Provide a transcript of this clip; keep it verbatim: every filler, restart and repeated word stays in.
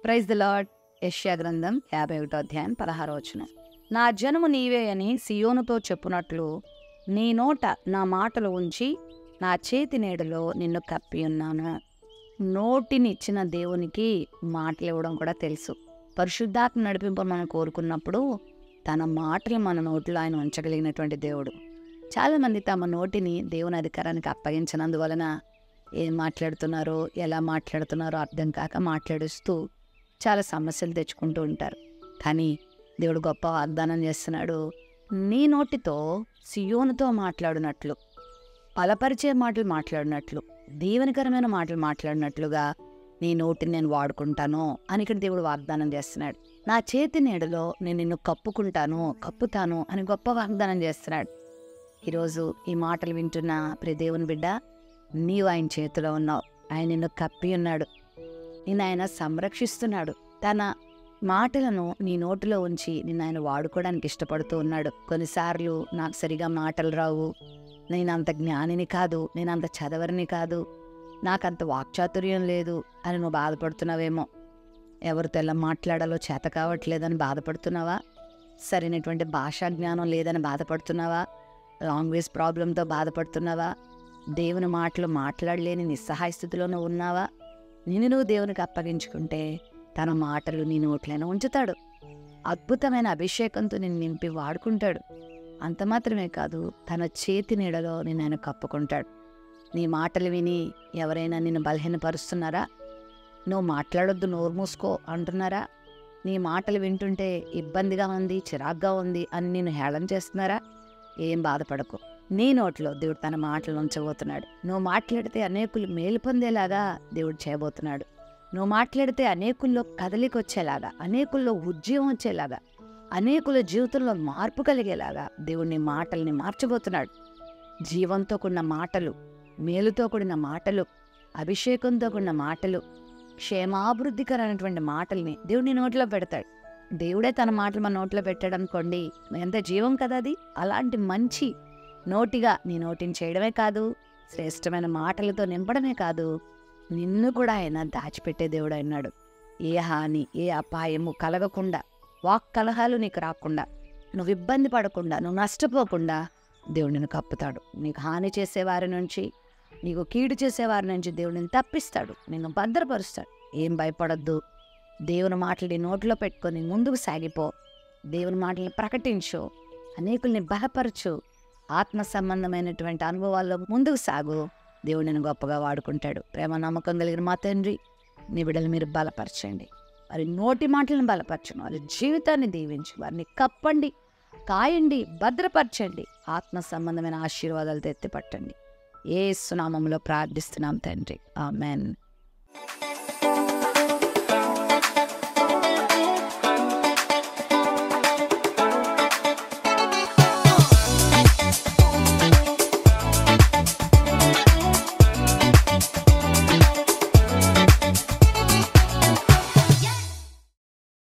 Praise the lord. యెషయా గ్రంథం యాభై ఒకటో అధ్యాయం పదహారో వచనం. నా జనము నీవే అని సియోనుతో చెప్పునట్లు నీ నోట నా మాటలు ఉంచి నా చేతి నీడలో నిన్ను కప్పి ఉన్నాను. నోటిని ఇచ్చిన దేవునికి మాటలు ఇవ్వడం కూడా తెలుసు. పరిశుద్ధాత్మ నడిపింపు మనం కోరుకున్నప్పుడు తన మాటలు మన నోట్లో ఆయన ఉంచగలిగినటువంటి దేవుడు. చాలామంది తమ నోటిని దేవుని అధికారానికి అప్పగించినందువలన ఏం మాట్లాడుతున్నారో ఎలా మాట్లాడుతున్నారో అర్థం కాక మాట్లాడుస్తూ చాలా సమస్యలు తెచ్చుకుంటూ ఉంటారు. కానీ దేవుడు గొప్ప వాగ్దానం చేస్తున్నాడు. నీ నోటితో సియోనుతో మాట్లాడినట్లు, బలపరిచే మాటలు మాట్లాడినట్లు, దీవెనకరమైన మాటలు మాట్లాడినట్లుగా నీ నోటిని నేను వాడుకుంటాను అని ఇక్కడ దేవుడు వాగ్దానం చేస్తున్నాడు. నా చేతి నీడలో నేను నిన్ను కప్పుకుంటాను, కప్పుతాను అని గొప్ప వాగ్దానం చేస్తున్నాడు. ఈరోజు ఈ మాటలు వింటున్న ప్రియ దేవుని బిడ్డ, నీవు ఆయన చేతిలో ఉన్నావు. ఆయన నిన్ను కప్పి ఉన్నాడు, నిన్ను ఆయన సంరక్షిస్తున్నాడు. తన మాటలను నీ నోటిలో ఉంచి నిన్ను ఆయన వాడుకోవడానికి ఇష్టపడుతూ ఉన్నాడు. కొన్నిసార్లు నాకు సరిగా మాటలు రావు, నేను అంత జ్ఞానిని కాదు, నేను అంత చదవరిని కాదు, నాకంత వాక్చాతుర్యం లేదు అని నువ్వు బాధపడుతున్నావేమో. ఎవరితో ఎలా మాట్లాడాలో చేత కావట్లేదని బాధపడుతున్నావా? సరైనటువంటి భాషా జ్ఞానం లేదని బాధపడుతున్నావా? లాంగ్వేజ్ ప్రాబ్లంతో బాధపడుతున్నావా? దేవుని మాటలు మాట్లాడలేని నిస్సహాయ స్థితిలోనూ ఉన్నావా? నిన్ను నువ్వు దేవునికి అప్పగించుకుంటే తన మాటలు నీ నోట్లైనా ఉంచుతాడు. అద్భుతమైన అభిషేకంతో నిన్ను నింపి వాడుకుంటాడు. అంత మాత్రమే కాదు, తన చేతి నీడలో నిన్ను ఆయన కప్పుకుంటాడు. నీ మాటలు విని ఎవరైనా నిన్ను బలహీనపరుస్తున్నారా? నువ్వు మాట్లాడొద్దు, నోరు మూసుకో అంటున్నారా? నీ మాటలు వింటుంటే ఇబ్బందిగా ఉంది, చిరాగ్గా ఉంది అని నిన్ను హేళన చేస్తున్నారా? ఏం బాధపడకు, నీ నోట్లో దేవుడు తన మాటలు ఉంచబోతున్నాడు. నువ్వు మాట్లాడితే అనేకులు మేలు పొందేలాగా దేవుడు చేయబోతున్నాడు. నువ్వు మాట్లాడితే అనేకుల్లో కదలిక వచ్చేలాగా, అనేకుల్లో ఉద్యమం వచ్చేలాగా, అనేకుల జీవితంలో మార్పు కలిగేలాగా దేవుడు నీ మాటల్ని మార్చబోతున్నాడు. జీవంతో కూడిన మాటలు, మేలుతో కూడిన మాటలు, అభిషేకంతో కూడిన మాటలు, క్షేమాభివృద్ధికరమైనటువంటి మాటల్ని దేవుడు నీ నోట్లో పెడతాడు. దేవుడే తన మాటలు మన నోట్లో పెట్టాడు అనుకోండి, ఎంత జీవం కదా అది. అలాంటి మంచి నోటిగా నీ నోటిని చేయడమే కాదు, శ్రేష్టమైన మాటలతో నింపడమే కాదు, నిన్ను కూడా ఆయన దాచిపెట్టే దేవుడు అన్నాడు. ఏ హాని, ఏ అపాయము కలగకుండా, వాక్ కలహాలు నీకు రాకుండా, నువ్వు ఇబ్బంది పడకుండా, నువ్వు నష్టపోకుండా దేవుడు నిన్ను కప్పుతాడు. నీకు హాని చేసేవారి నుంచి, నీకు కీడు చేసేవారి నుంచి దేవుడు నిన్ను తప్పిస్తాడు, నిన్ను భద్రపరుస్తాడు. ఏం భయపడొద్దు. దేవుని మాటలు నీ నోట్లో పెట్టుకొని ముందుకు సాగిపో. దేవుని మాటలను ప్రకటించు, అనేకుల్ని బలపరచు, ఆత్మ సంబంధమైనటువంటి అనుభవాల్లో ముందుకు సాగు. దేవుడు నేను గొప్పగా వాడుకుంటాడు. ప్రేమ నమ్మకం కలిగిన మా తండ్రి, నీ బిడ్డలు మీరు బలపరచండి. వారి నోటి మాటలను బలపరచండి, వారి జీవితాన్ని దీవించి వారిని కప్పండి, కాయండి, భద్రపరచండి. ఆత్మ సంబంధమైన ఆశీర్వాదాలతో ఎత్తిపట్టండి. యేసు నామములో ప్రార్థిస్తున్నాం తండ్రి, ఆమెన్.